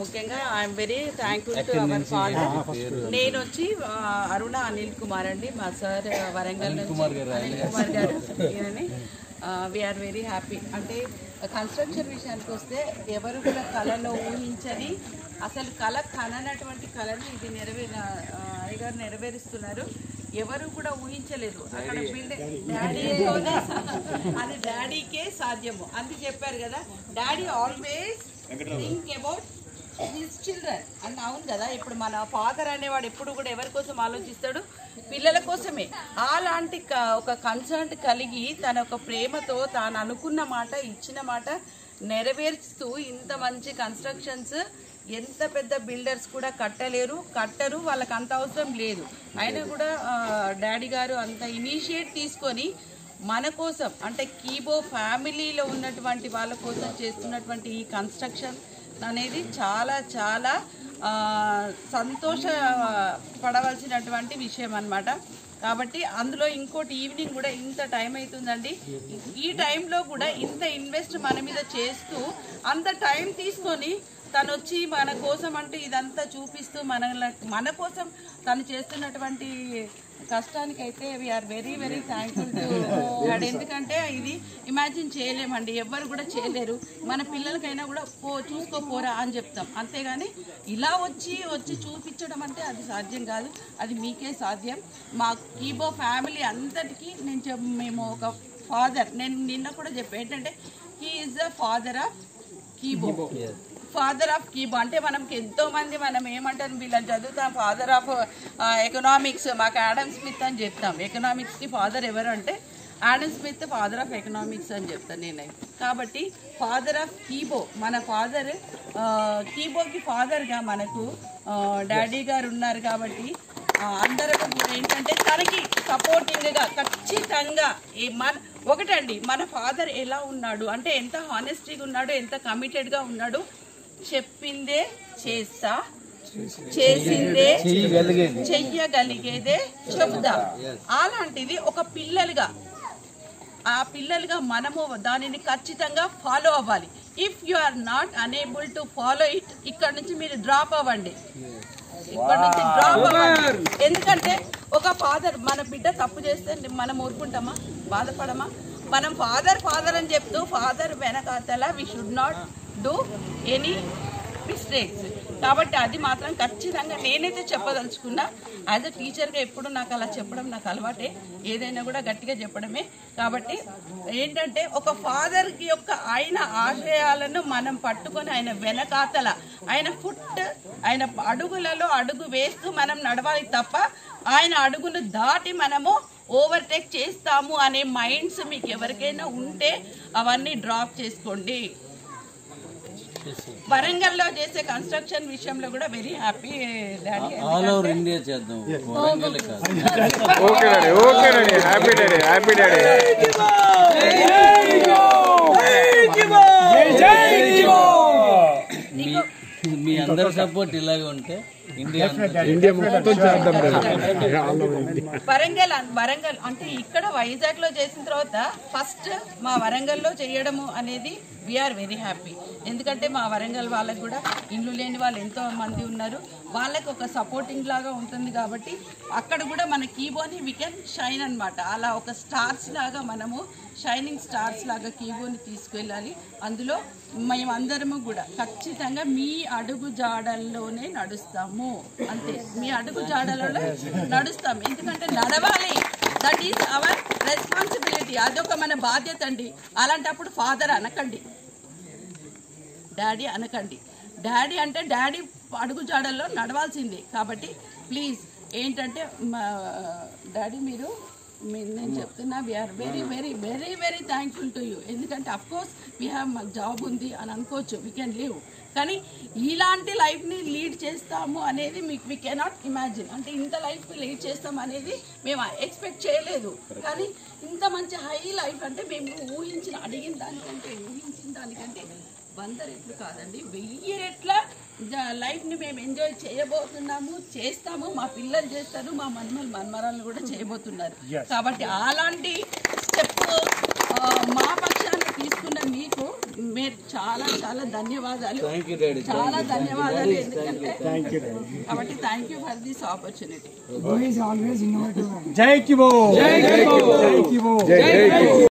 ముఖ్యంగా I'm very thankful to our father. నేను వచ్చి అరుణ అనిల్ కుమార్ అండి, మా సార్ వరంగల్ నుంచి అనిల్ కుమార్ గారు ఈయనని. We're very happy. అంటే కన్స్ట్రక్షన్ విషయానికి వస్తే ఎవరు కూడా కళలో ఊహించని, అసలు కళ కననటువంటి కళని ఇది అయ్యగారు నెరవేరుస్తున్నారు. ఎవరు కూడా ఊహించలేదు. అక్కడ డాడీతోనే అది డాడీకే సాధ్యము. అందుకు చెప్పారు కదా, daddy always think about his children అని. అవును కదా, ఇప్పుడు మన ఫాదర్ అనేవాడు ఎప్పుడు కూడా ఎవరి కోసం ఆలోచిస్తాడు? పిల్లల కోసమే. అలాంటి ఒక కన్సర్న్ కలిగి తన ఒక ప్రేమతో తాను అనుకున్న మాట, ఇచ్చిన మాట నెరవేరుస్తూ ఇంత మంచి కన్స్ట్రక్షన్స్ ఎంత పెద్ద బిల్డర్స్ కూడా కట్టరు, వాళ్ళకి అంత అవసరం లేదు. అయినా కూడా డాడీ గారు అంత ఇనిషియేట్ తీసుకొని మన కోసం, అంటే కీబో ఫ్యామిలీలో ఉన్నటువంటి వాళ్ళ కోసం చేస్తున్నటువంటి ఈ కన్స్ట్రక్షన్ అనేది చాలా చాలా సంతోషపడవలసినటువంటి విషయం అన్నమాట. కాబట్టి అందులో ఇంకోటి, ఈవినింగ్ కూడా ఇంత టైం అవుతుందండి. ఈ టైంలో కూడా ఇంత ఇన్వెస్ట్ మన మీద చేస్తూ అంత టైం తీసుకొని తను వచ్చి మన కోసం అంటే ఇదంతా చూపిస్తూ మన కోసం తను చేస్తున్నటువంటి కష్టానికైతే we're very very thankful to God. ఎందుకంటే ఇది ఇమాజిన్ చేయలేమండి, ఎవ్వరు కూడా చేయలేరు. మన పిల్లలకైనా కూడా చూసుకోపోరా అని చెప్తాం, అంతేగాని ఇలా వచ్చి చూపించడం అంటే అది సాధ్యం కాదు. అది మీకే సాధ్యం. మా కీబో ఫ్యామిలీ అంతటికీ మేము ఒక ఫాదర్, నేను నిన్న కూడా చెప్పాను ఏంటంటే he is the father of Kibo. Father of Kibo అంటే మనకి ఎంతో మంది మనం ఏమంటారు, వీళ్ళని చదువుతాం ఫాదర్ ఆఫ్ ఎకనామిక్స్, మాకు ఆడమ్ స్మిత్ అని చెప్తాం. ఎకనామిక్స్కి ఫాదర్ ఎవరు అంటే Adam Smith father of economics అని చెప్తాను నేనైతే. కాబట్టి ఫాదర్ ఆఫ్ కీబో, మన ఫాదర్ కీబోకి ఫాదర్గా మనకు డాడీ గారు ఉన్నారు. కాబట్టి అందరూ ఏంటంటే తనకి సపోర్టింగ్గా ఖచ్చితంగా ఒకటండి, మన ఫాదర్ ఎలా ఉన్నాడు అంటే ఎంత హానెస్టీగా ఉన్నాడు, ఎంత కమిటెడ్గా ఉన్నాడు. చెప్పిందే చేస్తా, చేసిందే చెయ్యగలిగేదే చెబుదా. అలాంటిది ఒక పిల్లలుగా మనము దానిని ఖచ్చితంగా ఫాలో అవ్వాలి. If you are not unable to follow it, ఇక్కడ నుంచి మీరు డ్రాప్ అవ్వండి. ఎందుకంటే ఒక ఫాదర్, మన బిడ్డ తప్పు చేస్తే మనం ఊరుకుంటామా, బాధపడమా? మనం ఫాదర్ అని చెప్తూ ఫాదర్ వెనకాతల we should not do any mistakes. కాబట్టి అది మాత్రం ఖచ్చితంగా నేనైతే చెప్పదలుచుకున్నా. యాజ్ అ టీచర్గా ఎప్పుడు నాకు అలా చెప్పడం నాకు అలవాటే, ఏదైనా కూడా గట్టిగా చెప్పడమే. కాబట్టి ఏంటంటే ఒక ఫాదర్కి యొక్క ఆయన ఆశయాలను మనం పట్టుకొని ఆయన వెనకాతల ఆయన అడుగులలో అడుగు వేస్తూ మనం నడవాలి తప్ప ఆయన అడుగును దాటి మనము ఓవర్టేక్ చేస్తాము అనే మైండ్స్ మీకు ఎవరికైనా ఉంటే అవన్నీ డ్రాప్ చేసుకోండి. వరంగల్లో చేసే కన్స్ట్రక్షన్ విషయంలో కూడా very happy daddy. All over India చేద్దాం. మీ అందరి సపోర్ట్ ఇలాగే ఉంటే వరంగల్ అంటే ఇక్కడ వైజాగ్ లో చేసిన తర్వాత ఫస్ట్ మా వరంగల్లో చేయడము అనేది వీఆర్ వెరీ హ్యాపీ. ఎందుకంటే మా వరంగల్ వాళ్ళకి కూడా ఇల్లు లేని వాళ్ళు ఎంతో మంది ఉన్నారు, వాళ్ళకి ఒక సపోర్టింగ్ లాగా ఉంటుంది. కాబట్టి అక్కడ కూడా మన కీబోని వీ కెన్ షైన్ అనమాట. అలా ఒక స్టార్స్ లాగా మనము షైనింగ్ స్టార్స్ లాగా కీబోని తీసుకెళ్ళాలి. అందులో మేమందరము కూడా ఖచ్చితంగా మీ అడుగు జాడల్లోనే నడుస్తాము. అంతే, మీ అడుగు జాడలలో నడుస్తాం. ఎందుకంటే నడవాలి, దట్ ఈస్ అవర్ రెస్పాన్సిబిలిటీ. అదొక మన బాధ్యత అండి. అలాంటప్పుడు ఫాదర్ అనకండి, డాడీ అనకండి. డాడీ అంటే డాడీ అడుగు జాడల్లో నడవాల్సిందే. కాబట్టి ప్లీజ్ ఏంటంటే డాడీ నేను చెప్తున్నా we're very very very very thankful to you. ఎందుకంటే అఫ్కోర్స్ వీ హ్యావ్ జాబ్ ఉంది అని అనుకోవచ్చు, వీ కెన్ లివ్. కానీ ఇలాంటి లైఫ్ని లీడ్ చేస్తాము అనేది మీకు వీ కెనాట్ ఇమాజిన్. అంటే ఇంత లైఫ్ని లీడ్ చేస్తాం అనేది మేము ఎక్స్పెక్ట్ చేయలేదు. కానీ ఇంత మంచి హై లైఫ్ అంటే మేము అడిగిన దానికంటే 100 రెట్లు కాదండి, 1000 రెట్ల లైఫ్ని మేము ఎంజాయ్ చేయబోతున్నాము, చేస్తాము. మా పిల్లలు చేస్తారు, మా మన్మరాలు కూడా చేయబోతున్నారు. కాబట్టి అలాంటి స్టెప్ మా పక్షాన్ని తీసుకున్న మీకు మీరు చాలా చాలా ధన్యవాదాలు, థ్యాంక్ యూ డాడీ. చాలా ధన్యవాదాలు. ఎందుకంటే కాబట్టి thank you for this opportunity. జై కిబో.